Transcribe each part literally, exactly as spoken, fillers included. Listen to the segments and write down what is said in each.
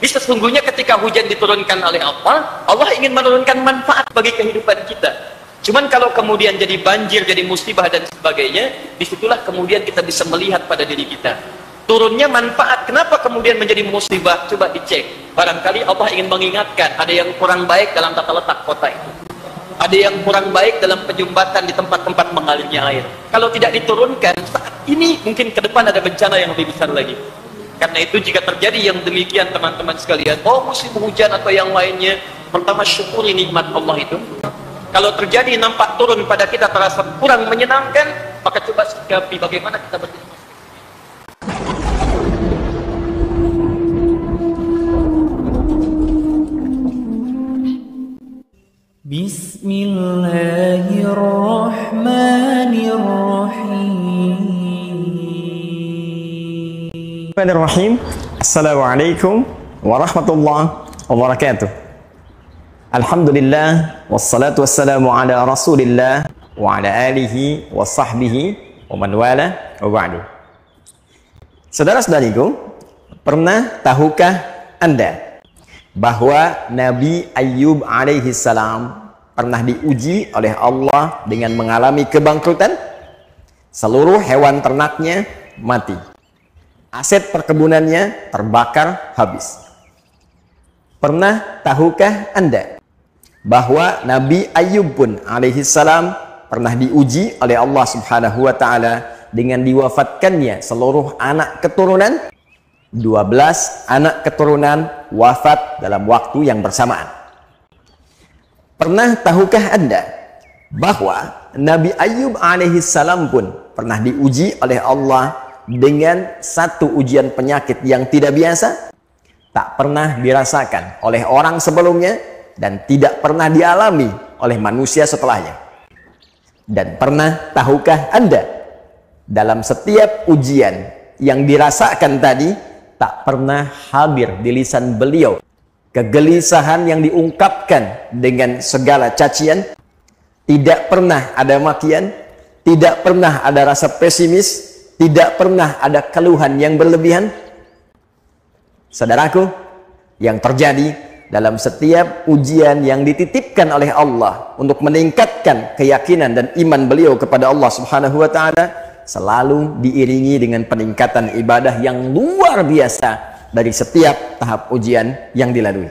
Di sesungguhnya ketika hujan diturunkan oleh Allah, Allah ingin menurunkan manfaat bagi kehidupan kita. Cuman kalau kemudian jadi banjir, jadi musibah dan sebagainya, disitulah kemudian kita bisa melihat pada diri kita. Turunnya manfaat, kenapa kemudian menjadi musibah? Coba dicek. Barangkali Allah ingin mengingatkan, ada yang kurang baik dalam tata letak kota itu. Ada yang kurang baik dalam penyumbatan di tempat-tempat mengalirnya air. Kalau tidak diturunkan, saat ini mungkin ke depan ada bencana yang lebih besar lagi. Karena itu jika terjadi yang demikian teman-teman sekalian, oh musim hujan atau yang lainnya, pertama syukuri nikmat Allah itu. Kalau terjadi nampak turun pada kita terasa kurang menyenangkan, maka coba sikapi bagaimana kita berterima. Bismillahirrahmanirrahim. Bismillahirrahmanirrahim. Assalamualaikum warahmatullahi wabarakatuh. Alhamdulillah wassalatu wassalamu ala Rasulillah wa ala alihi wa sahbihi wa man wala wa ba'du. Saudara-saudariku, pernah tahukah Anda bahwa Nabi Ayyub alaihi salam pernah diuji oleh Allah dengan mengalami kebangkrutan? Seluruh hewan ternaknya mati. Aset perkebunannya terbakar habis. Pernah tahukah Anda bahwa Nabi Ayyub pun alaihi salam pernah diuji oleh Allah Subhanahu wa taala dengan diwafatkannya seluruh anak keturunan? dua belas anak keturunan wafat dalam waktu yang bersamaan. Pernah tahukah Anda bahwa Nabi Ayyub alaihi salam pun pernah diuji oleh Allah dengan satu ujian penyakit yang tidak biasa, tak pernah dirasakan oleh orang sebelumnya dan tidak pernah dialami oleh manusia setelahnya. Dan pernah tahukah Anda, dalam setiap ujian yang dirasakan tadi, tak pernah hadir di lisan beliau kegelisahan yang diungkapkan dengan segala cacian, tidak pernah ada makian, tidak pernah ada rasa pesimis, tidak pernah ada keluhan yang berlebihan. Saudaraku, yang terjadi dalam setiap ujian yang dititipkan oleh Allah untuk meningkatkan keyakinan dan iman beliau kepada Allah Subhanahu wa taala, selalu diiringi dengan peningkatan ibadah yang luar biasa dari setiap tahap ujian yang dilalui.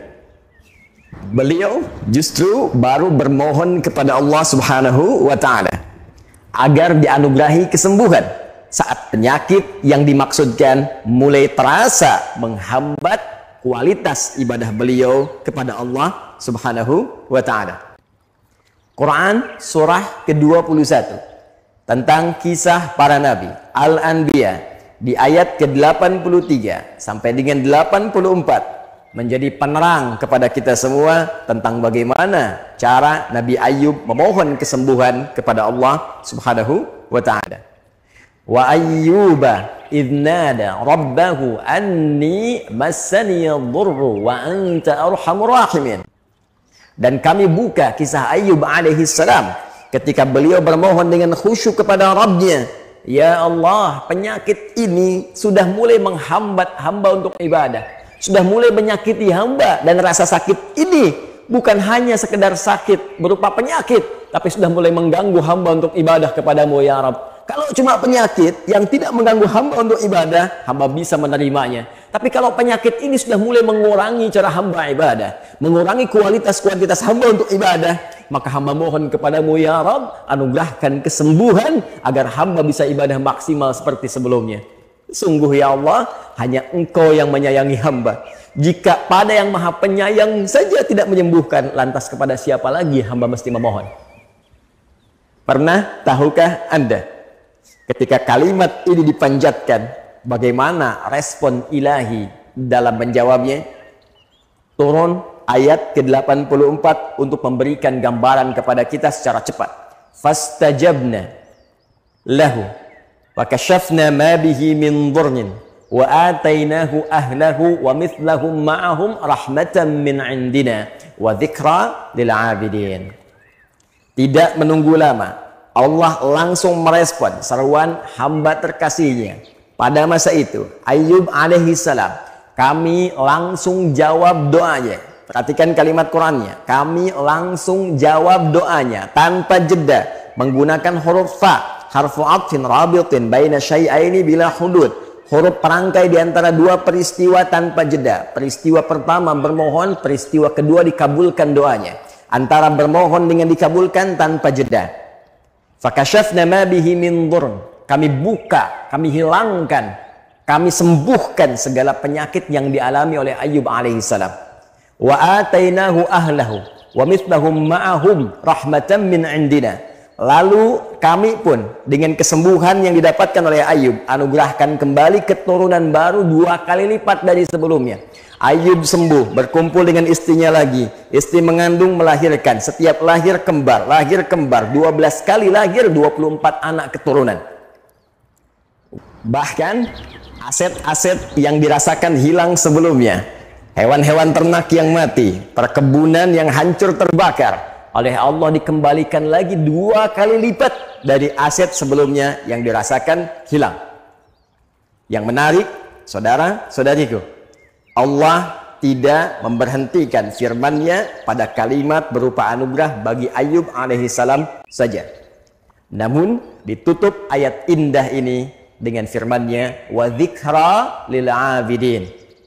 Beliau justru baru bermohon kepada Allah Subhanahu wa taala agar dianugerahi kesembuhan saat penyakit yang dimaksudkan mulai terasa menghambat kualitas ibadah beliau kepada Allah Subhanahu wa taala. Quran surah ke dua puluh satu tentang kisah para nabi, Al-Anbiya, di ayat ke delapan puluh tiga sampai dengan delapan puluh empat menjadi penerang kepada kita semua tentang bagaimana cara Nabi Ayyub memohon kesembuhan kepada Allah Subhanahu wa taala. Wa ayyuba idnada rabbahu anni massani dhurru wa anta arhamur rahimin. Dan kami buka kisah Ayyub alaihi salam ketika beliau bermohon dengan khusyuk kepada Rabbnya, ya Allah, penyakit ini sudah mulai menghambat hamba untuk ibadah, sudah mulai menyakiti hamba, dan rasa sakit ini bukan hanya sekedar sakit berupa penyakit, tapi sudah mulai mengganggu hamba untuk ibadah kepadamu ya Rabb. Kalau cuma penyakit yang tidak mengganggu hamba untuk ibadah, hamba bisa menerimanya. Tapi kalau penyakit ini sudah mulai mengurangi cara hamba ibadah, mengurangi kualitas-kualitas hamba untuk ibadah, maka hamba mohon kepadamu ya Rabb, anugerahkan kesembuhan agar hamba bisa ibadah maksimal seperti sebelumnya. Sungguh ya Allah, hanya Engkau yang menyayangi hamba. Jika pada yang maha penyayang saja tidak menyembuhkan, lantas kepada siapa lagi hamba mesti memohon? Pernah tahukah Anda, ketika kalimat ini dipanjatkan, bagaimana respon ilahi dalam menjawabnya? Turun ayat ke delapan puluh empat untuk memberikan gambaran kepada kita secara cepat. Fastajabna lahu wa kashafna ma bihi min dhurrin wa atainahu ahlahu wa mithlahum ma'ahum rahmatan min indina wa dzikra lil 'abidin. Tidak menunggu lama, Allah langsung merespon seruan hamba terkasihnya. Pada masa itu, Ayyub alaihi salam kami langsung jawab doanya. Perhatikan kalimat Qurannya. Kami langsung jawab doanya tanpa jeda menggunakan huruf fa, harfu atfin rabitin baina syai'aini bila hudud. Huruf perangkai di antara dua peristiwa tanpa jeda. Peristiwa pertama bermohon, peristiwa kedua dikabulkan doanya. Antara bermohon dengan dikabulkan tanpa jeda. Fakashafna ma bihi min dhurr. Kami buka, kami hilangkan, kami sembuhkan segala penyakit yang dialami oleh Ayyub alaihissalam. Wa atainahu ahlahu wa mithlahum ma'ahum rahmatan min indina. Lalu kami pun dengan kesembuhan yang didapatkan oleh Ayyub anugerahkan kembali keturunan baru dua kali lipat dari sebelumnya. Ayyub sembuh, berkumpul dengan istrinya lagi. Istri mengandung, melahirkan. Setiap lahir kembar, lahir kembar. dua belas kali lahir, dua puluh empat anak keturunan. Bahkan aset-aset yang dirasakan hilang sebelumnya. Hewan-hewan ternak yang mati, perkebunan yang hancur terbakar. Oleh Allah dikembalikan lagi dua kali lipat dari aset sebelumnya yang dirasakan hilang. Yang menarik, saudara-saudariku, Allah tidak memberhentikan firman-Nya pada kalimat berupa anugerah bagi Ayyub alaihissalam saja. Namun ditutup ayat indah ini dengan firman-Nya wa dzikra lil abidin.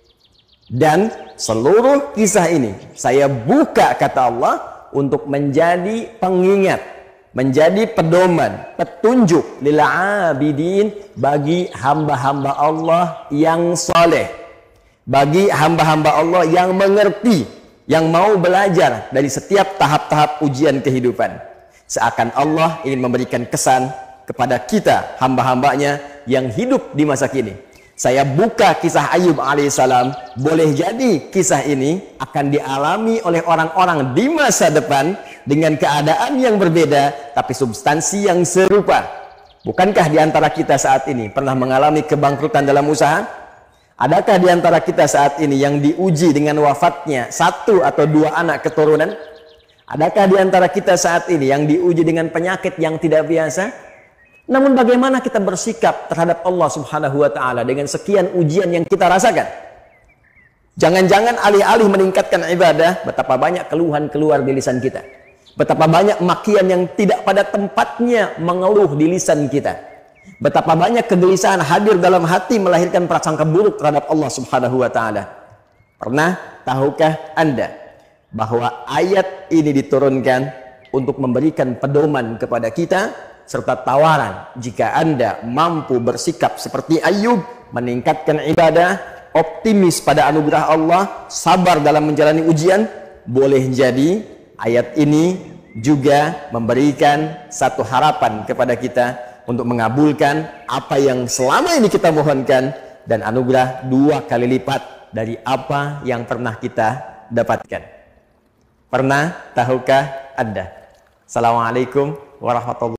Dan seluruh kisah ini saya buka, kata Allah, untuk menjadi pengingat, menjadi pedoman, petunjuk lil abidin bagi hamba-hamba Allah yang soleh, bagi hamba-hamba Allah yang mengerti, yang mau belajar dari setiap tahap-tahap ujian kehidupan. Seakan Allah ingin memberikan kesan kepada kita hamba-hambanya yang hidup di masa kini. Saya buka kisah Ayyub alaihissalam, boleh jadi kisah ini akan dialami oleh orang-orang di masa depan dengan keadaan yang berbeda, tapi substansi yang serupa. Bukankah di antara kita saat ini pernah mengalami kebangkrutan dalam usaha? Adakah di antara kita saat ini yang diuji dengan wafatnya satu atau dua anak keturunan? Adakah di antara kita saat ini yang diuji dengan penyakit yang tidak biasa? Namun bagaimana kita bersikap terhadap Allah Subhanahu wa taala dengan sekian ujian yang kita rasakan? Jangan-jangan alih-alih meningkatkan ibadah, betapa banyak keluhan keluar di lisan kita. Betapa banyak makian yang tidak pada tempatnya mengeluh di lisan kita. Betapa banyak kegelisahan hadir dalam hati melahirkan prasangka buruk terhadap Allah Subhanahu wa taala. Pernah tahukah Anda bahwa ayat ini diturunkan untuk memberikan pedoman kepada kita serta tawaran jika Anda mampu bersikap seperti Ayyub, meningkatkan ibadah, optimis pada anugerah Allah, sabar dalam menjalani ujian, boleh jadi ayat ini juga memberikan satu harapan kepada kita untuk mengabulkan apa yang selama ini kita mohonkan dan anugerah dua kali lipat dari apa yang pernah kita dapatkan. Pernah tahukah Anda? Assalamualaikum warahmatullahi wabarakatuh.